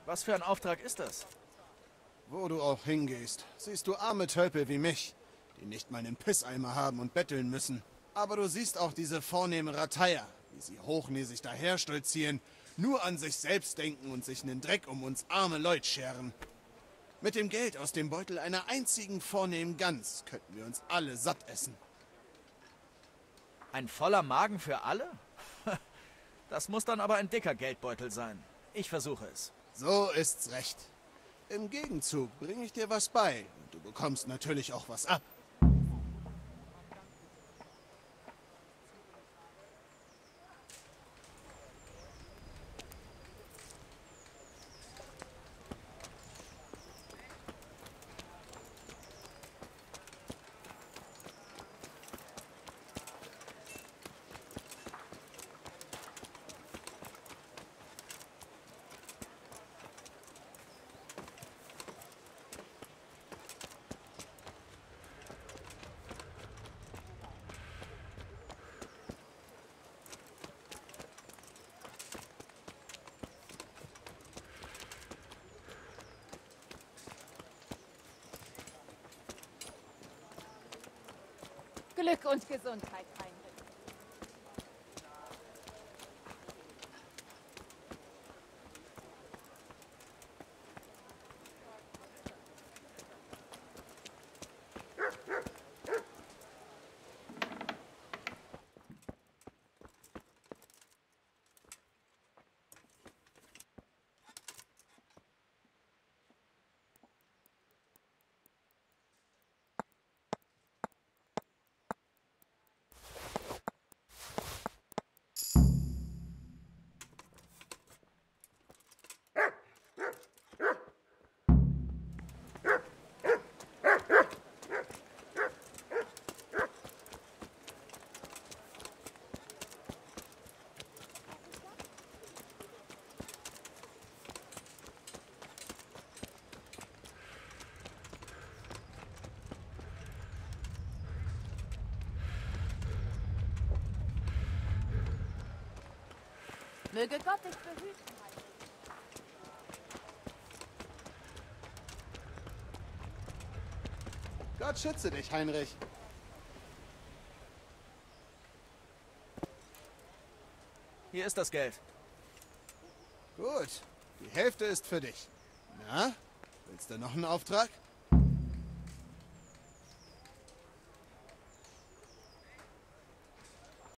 Was für ein Auftrag ist das? Wo du auch hingehst, siehst du arme Tölpel wie mich, die nicht mal einen Pisseimer haben und betteln müssen. Aber du siehst auch diese vornehmen Rateier, wie sie hochnäsig daherstolzieren, nur an sich selbst denken und sich nen Dreck um uns arme Leute scheren. Mit dem Geld aus dem Beutel einer einzigen vornehmen Gans könnten wir uns alle satt essen. Ein voller Magen für alle? Das muss dann aber ein dicker Geldbeutel sein. Ich versuche es. So ist's recht. Im Gegenzug bringe ich dir was bei und du bekommst natürlich auch was ab. Glück und Gesundheit, Heinrich. Möge Gott dich behüten, Heinrich. Gott schütze dich, Heinrich. Hier ist das Geld. Gut, die Hälfte ist für dich. Na, willst du noch einen Auftrag?